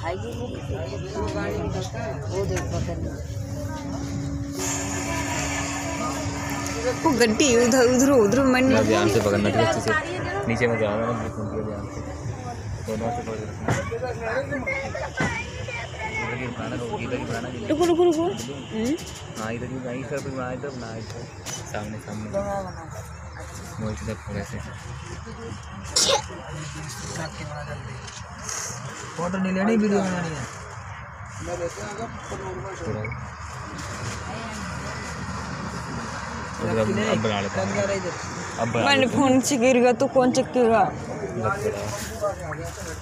वो गड्डी उधर उधर उधर मन ध्यान से पकड़ना ठीक अच्छे से, नीचे में ध्यान रखना, ध्यान से दोनों से पकड़ रखना। रुको रुको रुको। हाँ इधर नहीं सर, फिर इधर ना, इधर सामने सामने मोल से थोड़े से फोटो नहीं लेनी, वीडियो बनानी है। अब बना लेते हैं। अब मैंने फोन से गिर गया तो कौन चक्केगा।